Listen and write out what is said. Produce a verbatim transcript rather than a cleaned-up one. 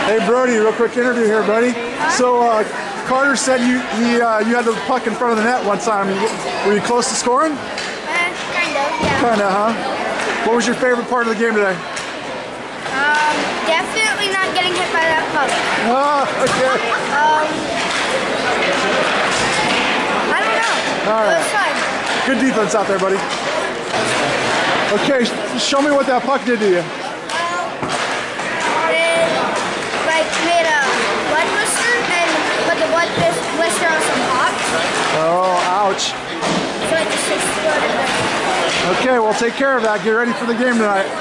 Hey Brody, real quick interview here, buddy. So uh, Carter said you he, uh, you had the puck in front of the net one time. Were you close to scoring? Uh, kind of, yeah. Kind of, huh? What was your favorite part of the game today? Um, definitely not getting hit by that puck. Oh, okay. Um, I don't know. All right. It was fun. Good defense out there, buddy. Okay, show me what that puck did to you. It, like, made a blood blister and put the blood blister on some pop. Oh, ouch. So it just exploded. Okay, well, take care of that. Get ready for the game tonight.